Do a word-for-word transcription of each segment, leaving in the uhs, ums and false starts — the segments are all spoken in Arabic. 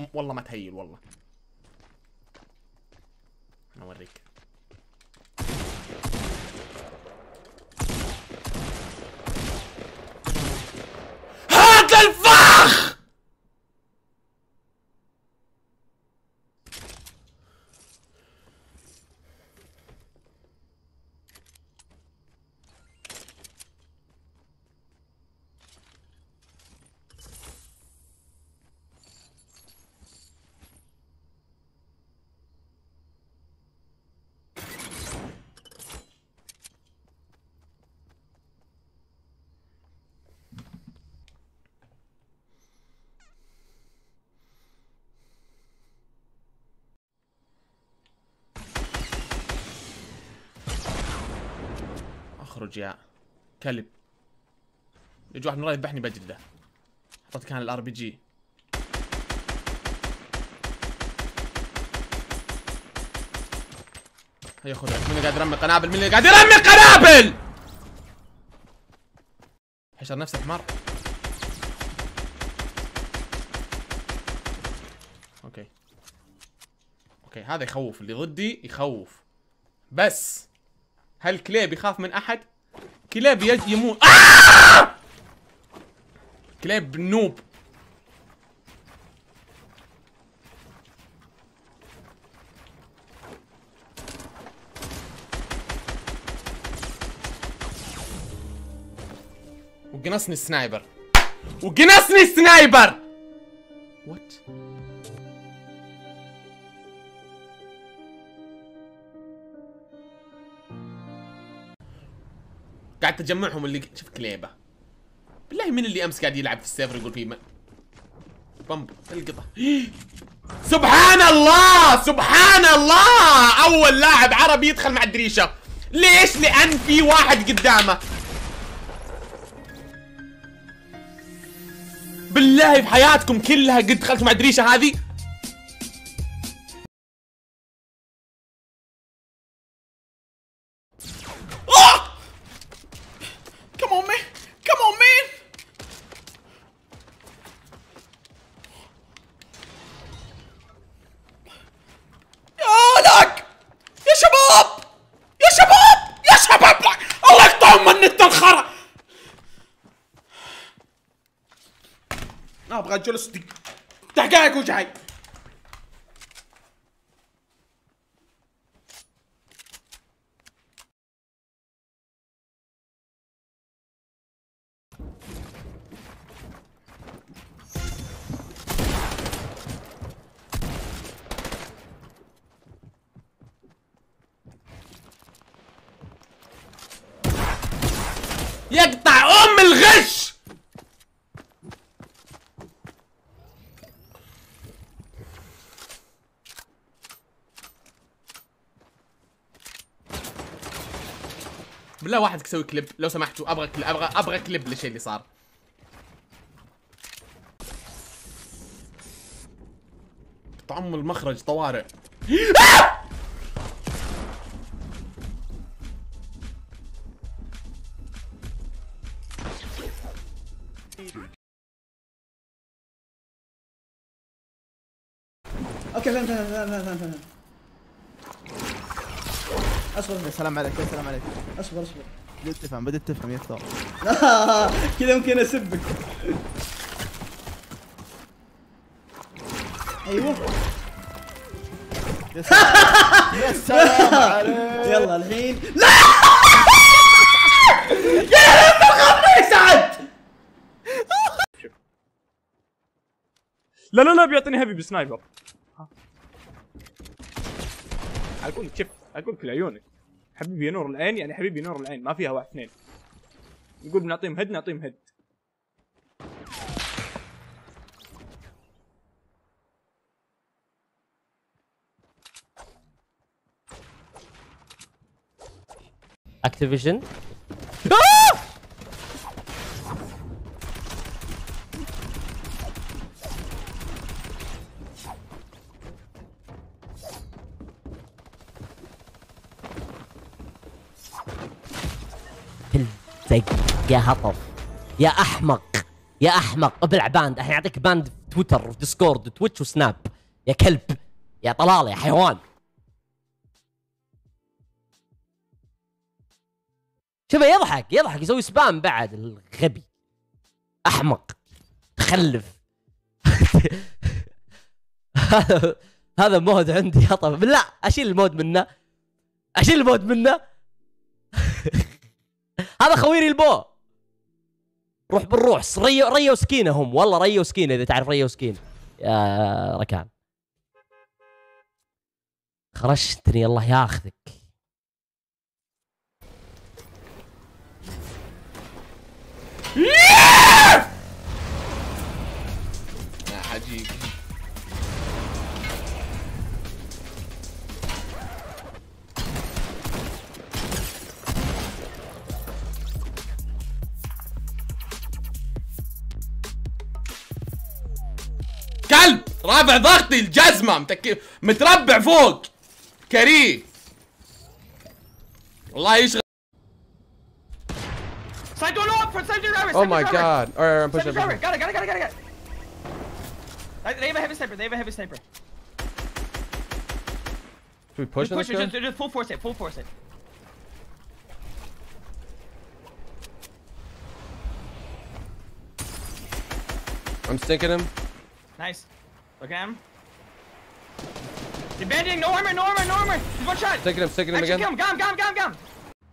والله ما تهيل والله. انا اوريك. هات الفخ. اخرج يا كلب. يجي واحد من ورا يذبحني بجري ده. حطيت كان الار بي جي. هيا خذها. مين اللي قاعد يرمي قنابل؟ مين اللي قاعد يرمي قنابل؟ حشر نفسك حمار. اوكي اوكي هذا يخوف، اللي ضدي يخوف. بس هل كليب يخاف من احد؟ كليب يج يموت. آه! كليب نوب. وقنصني السنايبر. وقنصني السنايبر. وات؟ قاعد تجمعهم اللي شوف كليبه. بالله مين اللي امس قاعد يلعب في السيرفر يقول فيه ما... بمب القطه. سبحان الله سبحان الله، اول لاعب عربي يدخل مع الدريشه. ليش؟ لان في واحد قدامه. بالله في حياتكم كلها قد دخلتوا مع الدريشه هذه؟ Come on man! Come on man! يا لك! يا شباب! يا شباب! يا شباب لك! الله يقطعهم من النت الخرا! ابغى جلس دقائق وجاي. يقطع ام الغش. بالله واحد يسوي كليب لو سمحتوا. ابغى كليب. ابغى ابغى كليب للشيء اللي صار. طعم المخرج طوارئ. اوكي فهمت فهمت فهمت فهمت فهمت. اصبر. يا سلام عليك يا سلام عليك. اصبر اصبر. بديت تفهم بديت تفهم يا اختار. كذا ممكن اسبك. ايوه يا سلام يا سلام عليك. يلا الحين. لا يا لما سعد. لا لا لا بيعطيني هيفي بسنايبر. اقول لك شوف اقول لك لعيونك حبيبي يا نور العين، يعني حبيبي نور العين ما فيها واحد اثنين. نقول بنعطيهم هيد نعطيهم هيد. اكتيفيجن. زي يا هطل يا احمق يا احمق. ابلع باند الحين اعطيك باند تويتر وديسكورد وتويتش وسناب. يا كلب يا طلال يا حيوان. شوفه يضحك يضحك يسوي سبام بعد. الغبي احمق تخلف. هذا هذا مود عندي يا طب. لا اشيل المود منه اشيل المود منه. هذا خويري البو. روح بالروح. ريا ريا وسكينه هم والله. ريا وسكينه اذا تعرف ريا وسكينه يا ركان. خرجتني الله ياخذك. يا حجيك كلب رافع ضغطي الجزمة متك... متربع فوق كريه والله يشغل. Side door up for side door driver. Oh my god. Alright, I'm Side pushing. door driver. Got it, got it, got it, got it, got it. They have a heavy sniper. They have a heavy sniper. Should we push Just push this it. guy? Just, just full force it. Full force it. I'm stinking him. Nice. Look at him. He's banding. No armor. No armor. No armor. He's one shot. Stinking him, stinking him Actually, again. kill him. Got him. Got him. Got him. Got him.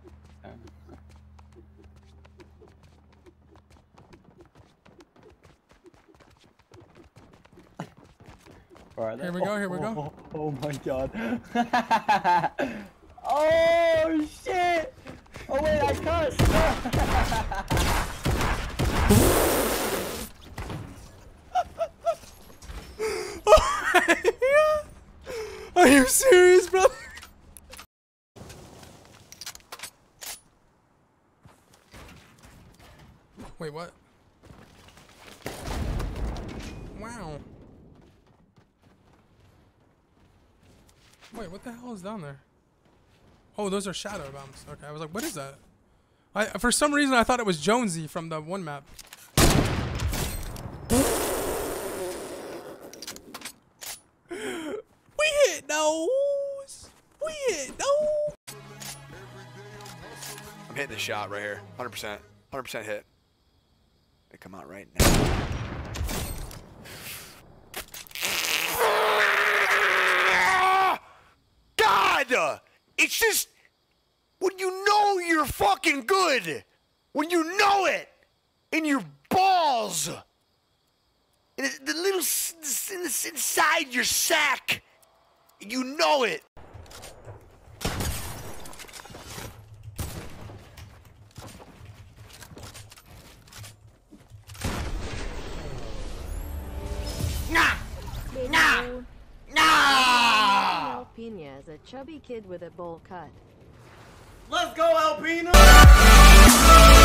Here we go, here we go. Oh, oh my god. Oh shit! Oh wait, I cursed! Are you serious, brother? Wait, what? Wow. Wait, what the hell is down there? Oh, those are shadow bombs. Okay, I was like, what is that? I for some reason I thought it was Jonesy from the one map. We hit those. We hit those. I'm hitting the shot right here. one hundred percent. one hundred percent hit. They come out right now. God! It's just when you know you're fucking good, when you know it in your balls, in the little inside your sack, you know it. Nah! Nah! Nah! Pina is a chubby kid with a bowl cut. Let's go, Alpina!